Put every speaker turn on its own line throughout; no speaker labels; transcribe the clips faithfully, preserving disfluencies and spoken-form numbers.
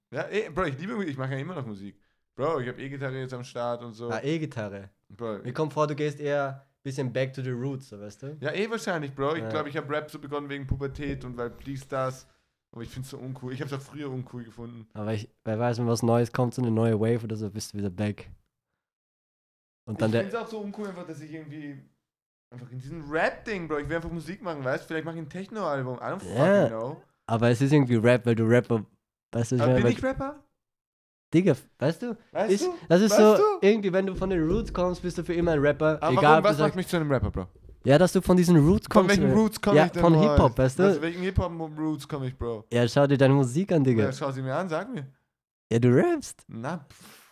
Ja, eh, Bro, ich liebe Musik, ich mache ja immer noch Musik. Bro, ich habe E-Gitarre jetzt am Start und so.
Ah, E-Gitarre.
Bro,
Mir kommt vor, du gehst eher ein bisschen back to the roots, so, weißt du?
ja, eh wahrscheinlich, Bro. Ich
Ja.
glaube, ich habe Rap so begonnen wegen Pubertät und weil dies, das. Aber ich finde es so uncool. Ich habe es auch früher uncool gefunden.
Aber ich, wer weiß, wenn was Neues kommt, so eine neue Wave oder so, bist du wieder back. Und dann
Ich finde
der.
es auch so uncool, einfach, dass ich irgendwie einfach in diesem Rap-Ding, Bro. Ich will einfach Musik machen, weißt du? Vielleicht mache ich ein Techno-Album. I don't fucking
Ja.
know.
Aber es ist irgendwie Rap, weil du Rapper. Weißt du, ich
Aber
meine,
bin
weil-
ich Rapper?
Digga, weißt du?
Weißt
Ist,
du?
das ist
Weißt
so,
du?
irgendwie, wenn du von den Roots kommst, bist du für immer ein Rapper.
Aber
egal,
warum,
ob du
was macht
sagst,
mich zu einem Rapper, Bro?
ja, dass du von diesen Roots
Von
kommst.
welchen
äh,
Roots komme
ja,
ich denn?
von
Boys?
Hip-Hop, weißt du?
Was, welchen Hip-Hop-Roots komme ich, Bro?
Ja, schau dir deine Musik an, Digga.
Ja, schau sie mir an, sag mir.
Ja, du rappst.
Na, pff.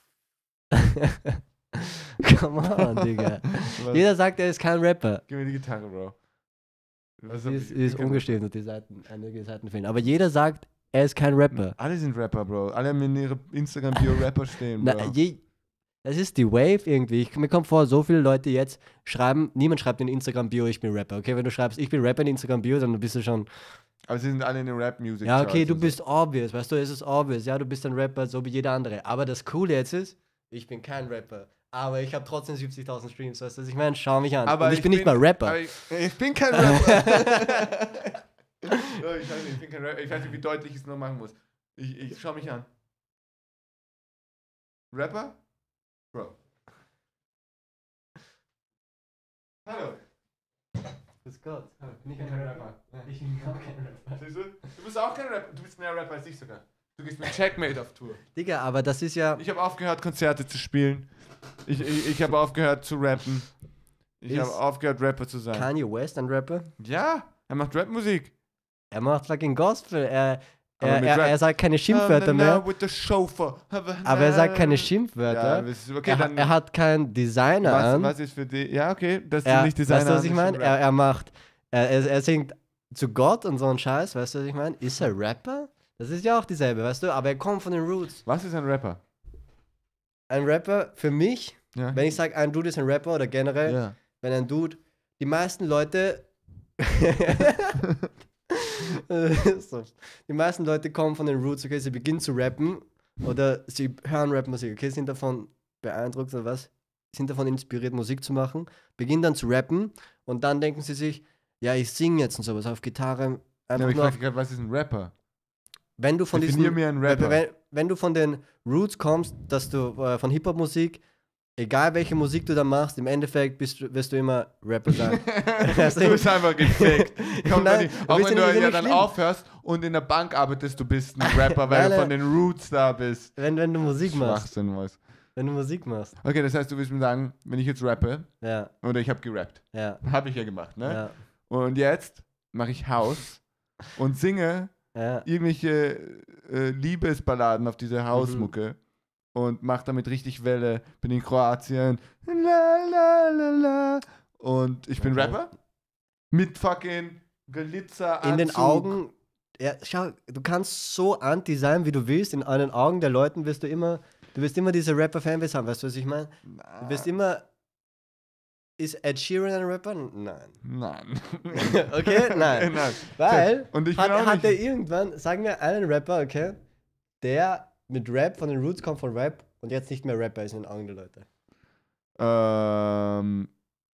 Come on, Digga.
Was?
Jeder sagt, er ist kein Rapper.
Gib mir die Gitarre, Bro. Was
Sie
hab
ist,
ich-
sie ist
ich kann-
ungestimmt und die Seiten, einige Seiten fehlen. Aber jeder sagt, er ist kein Rapper.
Alle sind Rapper, Bro. Alle haben in ihrer Instagram-Bio Rapper stehen,
Na,
Bro.
je, das ist die Wave irgendwie. Ich, mir kommt vor, so viele Leute jetzt schreiben, niemand schreibt in Instagram-Bio, ich bin Rapper. Okay, wenn du schreibst, ich bin Rapper in Instagram-Bio, dann bist du schon,
Aber sie sind alle in den Rap-Music.
ja, okay,
Charts
du
und
bist obvious, weißt du, es ist obvious. Ja, du bist ein Rapper, so wie jeder andere. Aber das Coole jetzt ist, ich bin kein Rapper. Aber ich habe trotzdem siebzigtausend Streams, weißt du, was ich meine? Schau mich an.
So. Aber
und ich, bin nicht mal Rapper.
aber Ich, ich bin kein Rapper. Ja, ich weiß nicht, ich bin kein Rapper. Ich weiß nicht, wie deutlich ich es noch machen muss. Ich, ich schau mich an. Rapper? Bro. Hallo.
Grüß Gott.
Ich bin kein Rapper.
Ich bin auch kein Rapper.
Siehst du? Du bist auch kein Rapper. Du bist mehr Rapper als ich sogar. Du gehst mit Checkmate auf Tour.
Digga, aber das ist ja.
Ich habe aufgehört, Konzerte zu spielen. Ich, ich, ich habe aufgehört zu rappen. Ich
Ist
habe aufgehört, Rapper zu sein.
Kanye West ein Rapper?
Ja, er macht Rapmusik.
Er macht fucking Gospel. Er,
Aber
er,
mit
er,
Rap.
er sagt keine Schimpfwörter mehr.
With the chauffeur.
Aber er sagt keine Schimpfwörter.
Ja, das ist- okay,
er,
dann,
er hat keinen Designer
was,
an.
was ist für die? Ja, okay, das ist
er,
nicht Designer.
weißt du, was ich
ist
meine?
schon
Er,
Rap.
er macht, er, er, er singt zu Gott und so einen Scheiß, weißt du, was ich meine? Ist er Rapper? Das ist ja auch dieselbe, weißt du? Aber er kommt von den Roots.
Was ist ein Rapper?
Ein Rapper, für mich,
Ja.
wenn ich sage, ein Dude ist ein Rapper oder generell,
ja.
wenn ein Dude, die meisten Leute, so, die meisten Leute kommen von den Roots, okay, sie beginnen zu rappen oder sie hören Rapmusik, okay, sind davon beeindruckt oder was, sind davon inspiriert, Musik zu machen, beginnen dann zu rappen und dann denken sie sich, ja, ich singe jetzt und sowas auf Gitarre,
Ja,
einfach
aber ich
nur,
frage gerade, was ist ein Rapper?
wenn du von
Definier
diesen,
mir einen Rapper.
wenn, wenn du von den Roots kommst, dass du äh, von Hip-Hop-Musik, egal welche Musik du da machst, im Endeffekt bist, du- wirst du immer Rapper sein.
du bist einfach gefickt. Komm,
Nein,
nicht.
du
Auch
bist
wenn
ja
du
nicht-
ja
nicht
dann
schlimm.
aufhörst und in der Bank arbeitest, du bist ein Rapper, weil
Nein,
du
nein.
von den Roots da bist.
Wenn, wenn du Musik machst.
Schwachsinn, was.
Wenn du Musik machst.
Okay, das heißt, du willst mir sagen, wenn ich jetzt rappe,
Ja,
oder ich habe gerappt,
ja,
habe ich ja gemacht, ne?
ja,
Und jetzt mache ich House und singe
ja.
irgendwelche äh, Liebesballaden auf dieser Hausmucke und mache damit richtig Welle. Bin in Kroatien. La, la, la, la. Und ich bin
Okay.
Rapper. Mit fucking Glitzer.
In den Augen, ja, schau, du kannst so anti sein, wie du willst. In den Augen der Leuten wirst du immer, du wirst immer diese Rapper-Fanbase haben, weißt du, was ich meine? Du wirst immer, ist Ed Sheeran ein Rapper? Nein.
Nein.
Okay, nein.
Nein.
Weil,
Und ich bin
hat,
auch
hat
nicht.
er irgendwann, sagen wir einen Rapper, okay, der mit Rap, von den Roots kommt von Rap und jetzt nicht mehr Rapper ist in den Augen der Leute.
Ähm.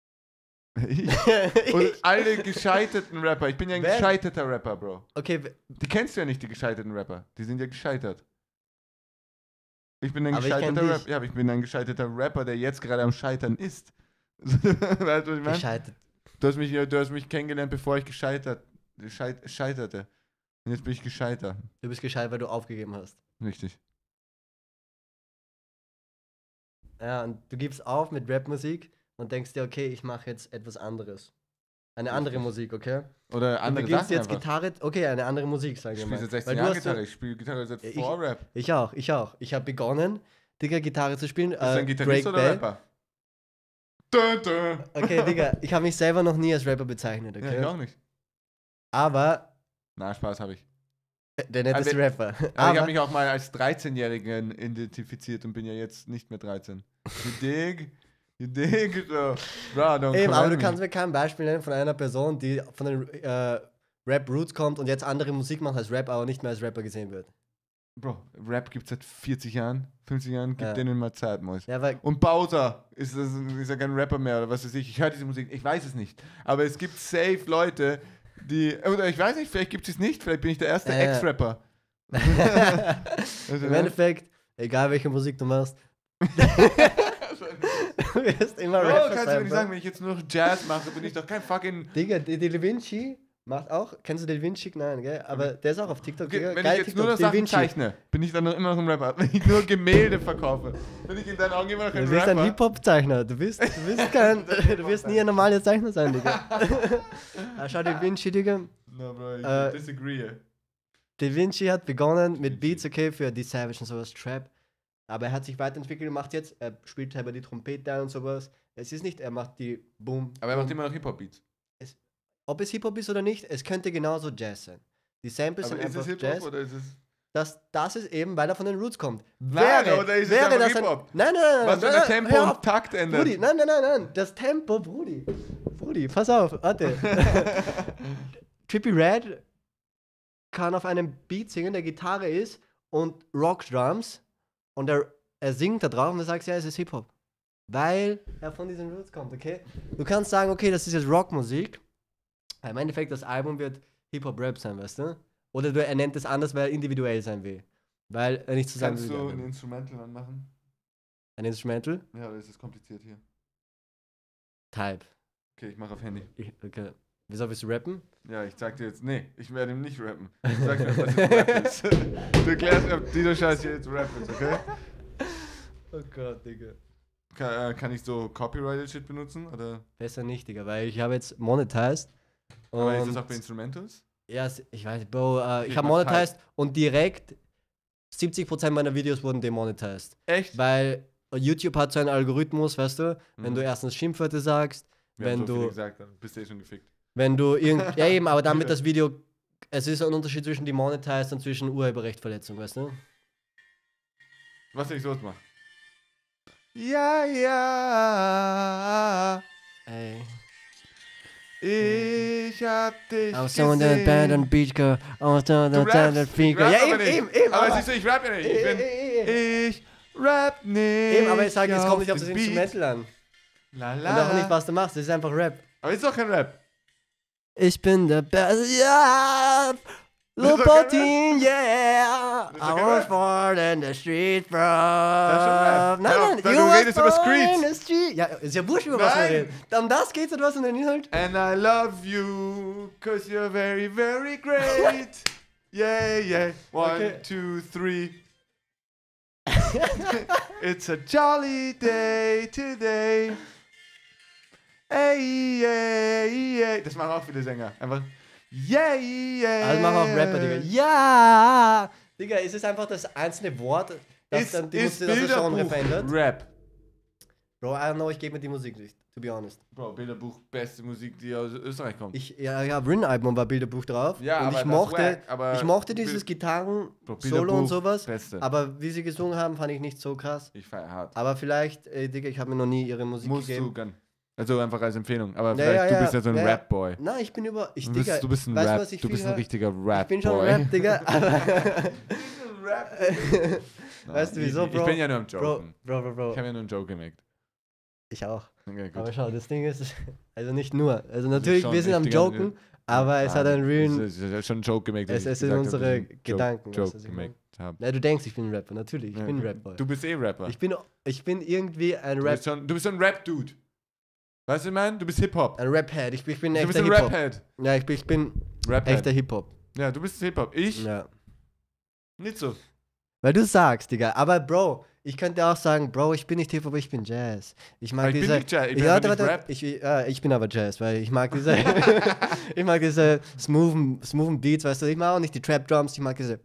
Ich, und alle gescheiterten Rapper. Ich bin ja ein
Wer?
gescheiterter Rapper, Bro.
Okay, w-
Die kennst du ja nicht, die gescheiterten Rapper. Die sind ja gescheitert. Ich bin ein
Aber ich kenn
gescheiterter
dich.
Rapper. Ja, aber ich bin ein gescheiterter Rapper, der jetzt gerade am Scheitern ist. weißt du, was ich meine?
gescheitert.
Du hast mich, du hast mich kennengelernt, bevor ich gescheitert, scheit, scheiterte. Und jetzt bin ich gescheitert.
Du bist gescheit, weil du aufgegeben hast.
Richtig.
Ja, und du gibst auf mit Rapmusik und denkst dir, okay, ich mache jetzt etwas anderes. Eine andere
Richtig.
Musik, okay?
Oder
Du
andere
beginnst
Sachen
jetzt
einfach.
Gitarre, okay, eine andere Musik, sagen
Ich
wir
spiele
mal.
seit
Weil
sechzehn
du
Jahren
hast so-
Gitarre. Ich spiele Gitarre seit
Ich-
vor Rap.
Ich auch, ich auch. Ich habe begonnen, Digga, Gitarre zu spielen.
Bist du
Äh,
ein Gitarrist
Drake
oder
Bell.
Rapper? Dö, dö.
Okay, Digga, ich habe mich selber noch nie als Rapper bezeichnet,
Ja,
okay?
ich auch nicht.
Aber
Na, Spaß habe ich.
der netteste
Aber-
Rapper.
Aber, ich
Aber
habe mich auch mal als dreizehnjährigen identifiziert und bin ja jetzt nicht mehr dreizehn. You dig? You dig? So. Bro, don't
eben, aber
correct
du
me.
kannst mir kein Beispiel nennen von einer Person, die von den äh, Rap-Roots kommt und jetzt andere Musik macht als Rap, aber nicht mehr als Rapper gesehen wird.
Bro, Rap gibt es seit vierzig Jahren, fünfzig Jahren, gibt
Ja.
denen mal Zeit, Mois.
Ja, weil,
Und Bowser ist, das, ist ja kein Rapper mehr oder was weiß ich. Ich höre diese Musik, ich weiß es nicht. Aber es gibt safe Leute, die. Oder ich weiß nicht, vielleicht gibt es es nicht, vielleicht bin ich der erste
Ja, ja.
Ex-Rapper. Also,
im
ne?
Endeffekt, egal welche Musik du machst, du wirst immer
Bro,
Rapper
kannst du
sein,
mir nicht
Bro.
sagen, wenn ich jetzt nur noch Jazz mache, bin ich doch kein fucking.
Digga, die, die Da Vinci macht auch, kennst du Da Vinci? Nein, gell? Aber der ist auch auf TikTok,
Okay,
Digga.
wenn
Geil,
ich jetzt
TikTok,
nur noch
Da
Sachen
Vinci.
zeichne, bin ich dann noch immer noch ein Rapper. Wenn ich nur Gemälde verkaufe, bin ich in deinen Augen immer noch ein
Du bist
Rapper.
ein Hip-Hop-Zeichner. Du bist, du bist kein, du wirst nie ein normaler Zeichner sein, Digga. Ah, schau, Da Vinci, Digga.
No, bro, ich
Äh,
disagree.
Da Vinci hat begonnen mit Beats, okay, für die Savage und sowas, Trap. Aber er hat sich weiterentwickelt und macht jetzt, er spielt selber die Trompete und sowas. Es ist nicht, er macht die Boom.
Aber er macht
Boom.
immer noch Hip-Hop-Beats.
Ob es Hip-Hop ist oder nicht, es könnte genauso Jazz sein. Die Samples
Aber
sind
ist es
einfach
Hip-Hop
Jazz.
oder ist es.
Das, das ist eben, weil er von den Roots kommt.
Nein, oder ist es
wäre
einfach
das ein,
Hip-Hop?
Nein, nein, nein.
Was, wenn
nein,
der Tempo
hör auf.
und Takt ändert?
Brudi, nein, nein, nein, nein. Das Tempo, Brudi. Brudi, pass auf, warte. Trippie Red kann auf einem Beat singen, der Gitarre ist und Rock-Drums und er, er singt da drauf und du sagst, ja, es ist Hip-Hop. Weil er von diesen Roots kommt, okay? Du kannst sagen, okay, das ist jetzt Rockmusik. Aber im Endeffekt, das Album wird Hip-Hop-Rap sein, weißt du? Oder du, er nennt es anders, weil er individuell sein will. Weil er nicht zusammen
Kannst
will.
du ein Instrumental anmachen?
Ein Instrumental?
Ja, oder ist es kompliziert hier?
Type.
Okay, ich mache auf Handy.
Ich, okay. Wieso willst du rappen?
Ja, ich sag dir jetzt, nee, ich werde ihm nicht rappen. Ich sag dir, was jetzt Rap ist. Du erklärst, ob dieser Scheiß hier jetzt Rap ist, okay?
Oh Gott, Digga.
Kann, äh, kann ich so Copyrighted Shit benutzen? Oder?
Besser nicht, Digga, weil ich habe jetzt monetized.
Aber ist das
und-
auch bei Instrumentals?
Ja, s- ich weiß, Bro, äh,
Ich
ich habe
mach
monetized und direkt siebzig Prozent meiner Videos wurden demonetized.
Echt?
Weil YouTube hat so einen Algorithmus, weißt du, wenn
Mhm.
du erstens Schimpfwörter sagst,
Wir
wenn
haben so
du,
viele gesagt, dann bist du eh schon gefickt.
wenn du irgend, ja eben, aber damit das Video, es ist ein Unterschied zwischen demonetized und zwischen Urheberrechtverletzung, weißt du?
Was soll ich sonst machen? Ja, ja.
Ey.
Ich hab dich
I was so in the band
gesehen.
on beach girl, I was so in
Du
the
rappst,
band
ich
finger.
rap
Ja,
aber
eben,
nicht.
eben, eben.
Aber siehst du, ich rap ja nicht. Ich bin, ich rap nicht.
Eben, aber ich sage, es kommt nicht auf
den
das
Beat.
Instrumental an.
La,
Und
la.
auch nicht, was du machst, das ist einfach Rap.
Aber ist doch kein Rap.
Ich bin der Beste, ja!
Das ist doch kein
Lopatin, yeah!
Das ist
I
doch kein
was
Rap.
born in the street, bro!
ist schon Rap.
Nein,
Hör auf,
nein,
sag,
you
du
was
redest über
born
Streets.
in the street. Ja, ist ja wurscht, über was wir
Nein.
reden. Um das geht's und was um den Inhalt?
And I love you, cause you're very, very great. Yeah, yeah. One,
Okay.
two, three. It's a jolly day today. Ey, ey, ey. Das machen auch viele Sänger. Einfach. Yeah, yeah.
Also machen auch Rapper, Digga. Ja! Digga, ist es einfach das einzelne Wort, das
Ist,
dann die
ist
Musik, das das Genre
Bilderbuch
verändert?
Rap.
Bro, I don't know, ich gebe mir die Musik nicht, to be honest.
Bro, Bilderbuch, beste Musik, die aus Österreich kommt.
Ich, ja, ja, Rin-Album war Bilderbuch drauf.
Ja,
und
aber
ich
das
mochte,
wack, aber
ich mochte
Bild-
dieses Gitarren,
Bro,
Solo und
Bilderbuch,
sowas.
Beste.
Aber wie sie gesungen haben, fand ich nicht so krass.
Ich feier hart.
Aber vielleicht, äh, Digga, ich habe mir noch nie ihre Musik
Musst
gegeben.
du gern. Also einfach als Empfehlung. Aber
Ja,
vielleicht,
ja,
du
ja,
bist ja so ein
ja, ja.
Rap-Boy.
Nein, ich bin über. Ich,
Du
Digga,
bist, du bist ein
weißt du,
Rap,
was ich
du
viel
bist ein
höre?
richtiger
Ich bin schon
Rap-Boy.
Rap, Digga. Aber weißt du wieso,
ich,
Bro?
Ich bin ja nur am
Bro,
Joken.
Bro, Bro, Bro.
Ich habe ja nur einen Joke gemacht.
Ich auch.
Okay, gut.
Aber schau, das Ding ist, also nicht nur. Also natürlich,
schon
wir sind am
richtiger-
Joken, aber es hat einen realen.
Es ist schon ein Joke gemacht.
Es-
dass
es
ich
sind
gesagt habe,
unsere
dass ich einen
Gedanken,
Joke,
weißt du,
Joke
was ich meine?
gemacht habe.
Na, du denkst, ich bin ein Rapper, natürlich. Ich
Ja,
bin ein
du-
Rapper.
Du bist eh Rapper.
Ich bin, ich bin irgendwie ein
Du
Rap,
bist, schon, du bist so ein Rap-Dude. Weißt du, man? Du bist Hip-Hop.
ein Rap-Head. Ich, bin- ich bin ein
Du bist
echter
ein
Hip-Hop.
Rap-Head.
Ja, ich bin, ich bin
Rap-Head.
echter Hip-Hop.
Ja, du bist Hip-Hop. Ich?
Ja.
Nicht so.
Weil du sagst, Digga. Aber Bro, ich könnte auch sagen, Bro, ich bin nicht Hip-Hop, ich bin Jazz. Ich mag
Aber ich
diese.
bin nicht Jazz, ich bin
ja,
einfach
warte,
nicht
warte,
Rap.
Ich, ja, ich bin aber Jazz, weil ich mag diese. ich mag diese smoothen, smoothen Beats, weißt du. Ich mag auch nicht die Trap-Drums, ich mag diese.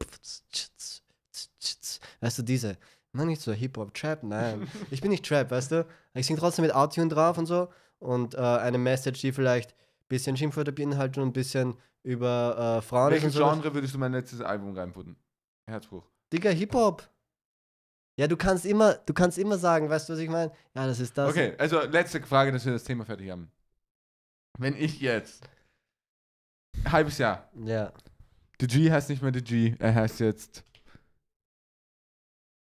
Weißt du, diese. Ich mag nicht so Hip-Hop-Trap, nein. Ich bin nicht Trap, weißt du. Ich sing trotzdem mit Autotune drauf und so. Und äh, eine Message, die vielleicht ein bisschen Schimpfwörter beinhaltet und ein bisschen über äh, Frauen ist und
Welches
so.
Genre würdest du mein letztes Album reinputten? Herzbruch.
Digga, Hip-Hop. Ja, du kannst immer, du kannst immer sagen, weißt du, was ich meine? Ja, das ist das.
Okay, also letzte Frage, dass wir das Thema fertig haben. Wenn ich jetzt halbes Jahr,
Ja.
The G heißt nicht mehr The G, er heißt jetzt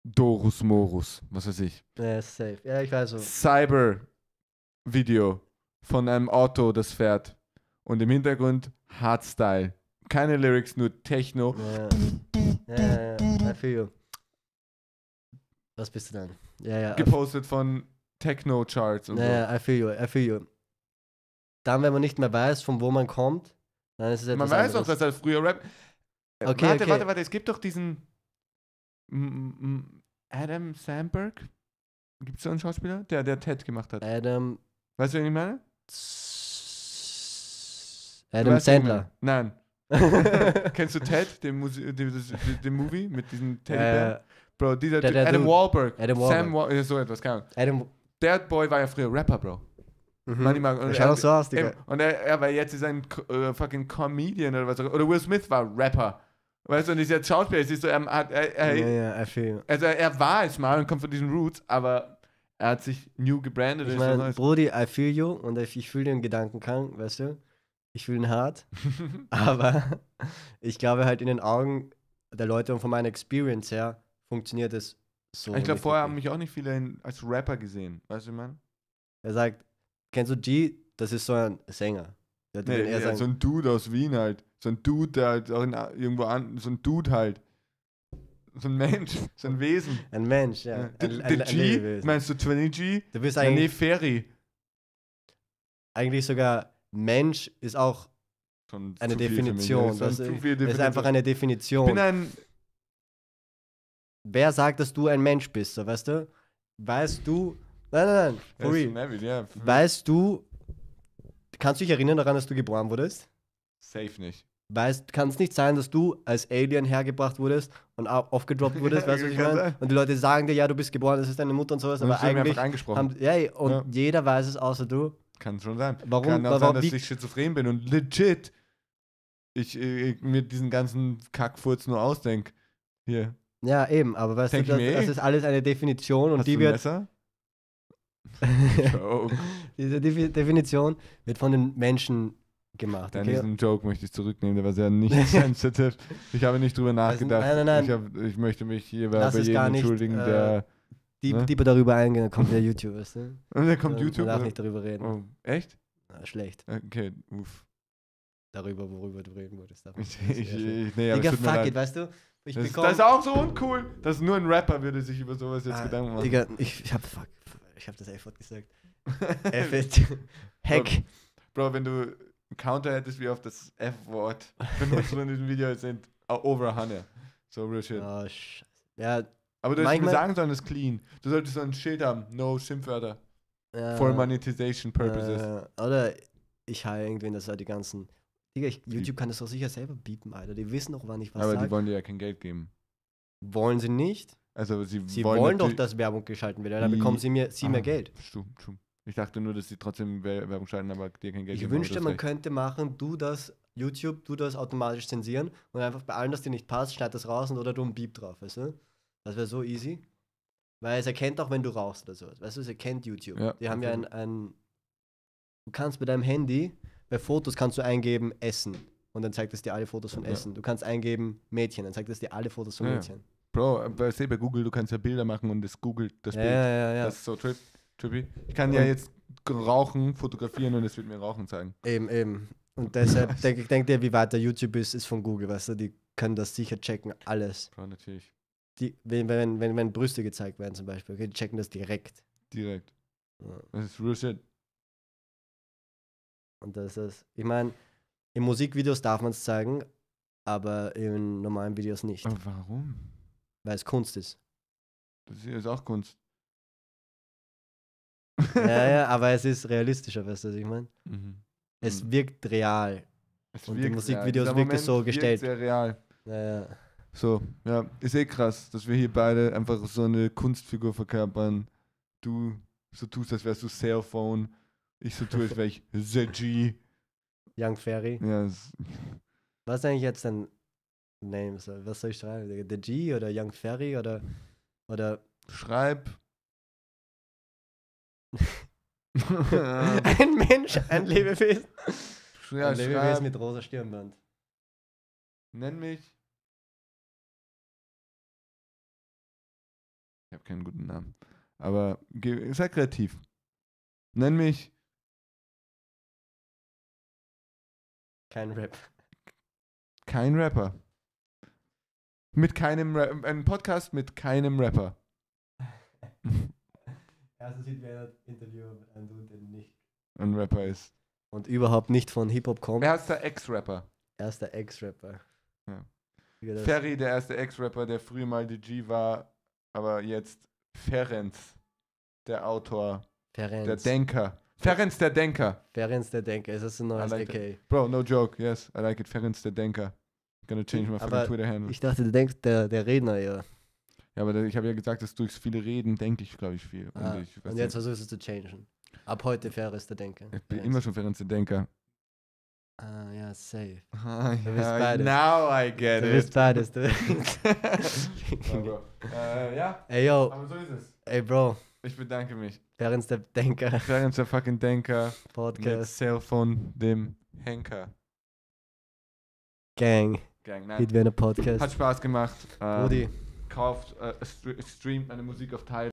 Dorus Morus, was weiß ich.
Ja, safe. Ja, ich weiß so.
Cyber-Video von einem Auto, das fährt. Und im Hintergrund Hardstyle. Keine Lyrics, nur Techno.
Ja, ja, ja, I feel you. Was bist du denn? Ja, ja.
Gepostet von Techno-Charts und
Ja, ja, I feel you, I feel you. Dann, wenn man nicht mehr weiß, von wo man kommt, dann ist es
so.
etwas
Man weiß auch,
anderes.
dass er früher Rap. Äh,
Okay,
warte,
okay.
warte, warte, es gibt doch diesen m- m- Adam Sandberg. Gibt es so einen Schauspieler? Der, der Ted gemacht hat.
Adam.
Weißt du, wen ich meine? Du
Adam
weißt, wen ich
Sandler.
meine? Nein. Kennst du Ted, den, Musi den, den, den Movie mit diesem Teddybär?
Äh,
Bro, dieser
Der-
Typ,
der
Adam
Dude.
Wahlberg.
Adam
Sam Wa ja, so etwas, keine Ahnung.
Adam.
Der Boy war ja früher Rapper, Bro.
Mhm.
Manchmal- und
Der
er-
schaut auch so aus, Digga.
Eben. Und er, er war jetzt ist ein Co- äh, fucking Comedian oder was auch. Oder Will Smith war Rapper. Weißt du, und ist jetzt Schauspieler. Siehst du, er hat, er, er,
Ja, ja, I feel you.
also er war es mal und kommt von diesen Roots, aber er hat sich new gebrandet.
Ich
ist was
meine,
Neues.
Brody, I feel you und ich, ich fühle den Gedankenkrank, weißt du? Ich fühle ihn hart, aber ich glaube halt in den Augen der Leute und von meiner Experience her funktioniert es so.
Ich glaube,
nicht
vorher haben
wirklich.
mich auch nicht viele in, als Rapper gesehen. Weißt du, wie man?
Er sagt, kennst du G? Das ist so ein Sänger. Der
Nee,
will eher
ja,
sagen,
so ein Dude aus Wien halt. So ein Dude, der halt auch in, irgendwo an, so ein Dude halt. So ein Mensch, so ein Wesen.
ein Mensch, ja.
Ja.
Ein,
Der,
ein,
der
ein
G,
Lebewesen.
meinst du zwanzig G?
Du bist
Ja, nee,
eigentlich,
Ferry.
eigentlich sogar Mensch ist auch
Schon
eine
zu viel für mich.
Definition.
Ja,
Das
schon zu
ist,
viel
ist einfach
Definition.
eine
Ich
Definition.
bin ein.
Wer sagt, dass du ein Mensch bist, so, weißt du? Weißt du, nein, nein, nein, for
Ja,
real.
so Neville, ja.
Weißt du, kannst du dich erinnern daran, dass du geboren wurdest?
Safe nicht.
Weißt, kann es nicht sein, dass du als Alien hergebracht wurdest und au- aufgedroppt wurdest, weißt du, was ich
Kann
meine?
sein.
Und die Leute sagen dir, ja, du bist geboren, das ist deine Mutter und sowas,
Und
aber
das wird mir
eigentlich
einfach eingesprochen.
haben, ja, ey, und
Ja.
jeder weiß es außer du.
Kann schon sein.
Warum-
Kann auch
warum-
sein, dass
wie-
ich schizophren bin und legit ich äh, mir diesen ganzen Kackfurz nur ausdenke. Hier.
Ja, eben, aber weißt
Denk
du, das,
ich mir
das
eh.
ist alles eine Definition und
Hast
die
du ein
wird,
Messer? Joke.
diese Defi- Definition wird von den Menschen gemacht,
Dann
okay?
diesen Joke möchte ich zurücknehmen, der war sehr nicht sensitive. Ich habe nicht drüber nachgedacht.
nein, nein, nein.
Ich, hab, ich möchte mich hier bei
Lass
bei
es
jedem
gar nicht,
entschuldigen,
äh,
der.
Die,
ne?
die darüber eingehen, dann kommt der YouTube, weißt du?
Und dann kommt
Man-
YouTube.
Man darf
oder?
nicht darüber reden.
Oh, echt?
Ah, schlecht.
Okay, uff.
Darüber, worüber du reden wolltest. darf man
Ich,
nicht.
ich,
Das ist ja schlecht.
ich, nee, aber
Digga,
es tut mir
fuck
leid.
it, weißt du? Ich
Das,
bekomme.
das ist auch so uncool, dass nur ein Rapper würde sich über sowas jetzt
Ah,
Gedanken machen.
Digga, ich, ich hab, fuck, ich hab das F-Wort gesagt. F-Wort. Hack.
Bro, wenn du einen Counter hättest, wie auf das F-Wort benutzt du in diesem Video, sind over Hanne. So real shit.
Oh, scheiße. Ja,
Aber du hättest mir
manchmal-
sagen sollen, das ist clean. Du solltest so ein Schild haben, no Schimpfwörter.
ja.
For monetization purposes.
Äh, oder ich habe irgendwen, dass er die ganzen. Digga, ich, YouTube kann das doch sicher selber biepen, Alter. Die wissen doch, wann ich was
Aber
sage.
die wollen dir ja kein Geld geben.
Wollen sie nicht?
Also sie,
Sie wollen, doch,
natürlich-
dass Werbung geschalten wird. Dann
Die-
bekommen sie mir, sie mehr
Ah,
Geld.
Stumm, stumm. Ich dachte nur, dass sie trotzdem Wer- Werbung schalten, aber dir kein Geld
Ich
geben. aber
wünschte,
du hast
man
recht.
könnte machen, du das, YouTube, du das automatisch zensieren und einfach bei allen, das dir nicht passt, schneid das raus und oder du ein Beep drauf, weißt du? Das wäre so easy. Weil es erkennt auch, wenn du rauchst oder sowas. Weißt du, es erkennt YouTube.
Ja,
Die haben ja ein,
okay.
ein. Du kannst mit deinem Handy, bei Fotos kannst du eingeben Essen. Und dann zeigt es dir alle Fotos von
Ja.
Essen. Du kannst eingeben Mädchen, dann zeigt es dir alle Fotos von
Ja, ja.
Mädchen.
Bro, bei, seh, bei Google, du kannst ja Bilder machen und es googelt das
Ja,
Bild.
ja, ja, ja.
Das ist so trip, trippy. Ich kann ja
Und-
jetzt rauchen, fotografieren und es wird mir Rauchen zeigen.
Eben, eben. Und deshalb denke ich, denk dir, wie weit der YouTube ist, ist von Google, weißt du? Die können das sicher checken, alles.
Bro, natürlich.
Die, wenn, wenn, wenn, wenn Brüste gezeigt werden zum Beispiel, okay, die checken das direkt.
Direkt.
Ja.
Das ist real shit.
Und das ist, ich meine, in Musikvideos darf man es zeigen, aber in normalen Videos nicht,
Aber warum?
weil es Kunst ist.
Das hier ist auch Kunst.
Ja, ja, aber es ist realistischer, weißt du, was ich meine?
Mhm.
Es
Mhm.
wirkt real.
Es
und die
wirkt
Musikvideos
real. Dieser
wirkt es so
Moment wirkt
gestellt.
sehr real.
Ja, ja.
So, ja, ist eh krass, dass wir hier beide einfach so eine Kunstfigur verkörpern. Du so tust, als wärst du Cellphone. Ich so tue, als wäre ich The G.
Young Fairy.
Ja, es-
Was ist eigentlich jetzt dein Name? So, was soll ich schreiben? The G oder Young Fairy oder oder
schreib.
ein Mensch, ein Lebewesen.
ja,
ein Lebewesen
schreib.
mit rosa Stirnband.
Nenn mich habe keinen guten Namen. Aber ge- sei kreativ. Nenn mich
Kein Rap.
kein Rapper. Mit keinem Ra- ein Podcast mit keinem Rapper.
Erstes Interview mit einem Dude, der nicht.
Ein Rapper ist.
Und überhaupt nicht von Hip-Hop kommt.
Erster Ex-Rapper.
Erster Ex-Rapper.
Ja.
Digga, das-
Ferry, der erste Ex-Rapper, der früher mal D G war, aber jetzt Ferenc, der Autor,
Ferenc.
der Denker. Ferenc, der Denker.
Ferenc der Denker. Ist das ein neues
I like
A K A?
Bro, no joke, yes, I like it. Ferenc, der Denker. Gonna change my fucking
Aber
Twitter-Handle.
Ich dachte, du denkst, der, der Redner, ja.
Ja, aber da- ich habe ja gesagt, dass durchs viele Reden denke ich, glaube ich, viel. Und,
Ah,
ich,
und jetzt versuchst du es zu changen. Ab heute Ferenc der Denker.
ich bin
Ferenc.
immer schon Ferenc, der Denker.
Ah, ja, safe.
Ah,
Du bist beides.
now I get
Du
it.
bist beides. Du.
Aber, äh, ja,
Ey, yo.
aber so ist es.
Ey, Bro.
Ich bedanke mich.
Ferenc der Denker.
Ferenc, der fucking Denker. Mit
Podcast.
Cellphone, dem Henker.
Gang.
Gang, nein.
Geht wie eine Podcast.
Hat Spaß gemacht. Ähm,
Rudi.
Kauft, äh, stre- streamt meine Musik auf Tidal.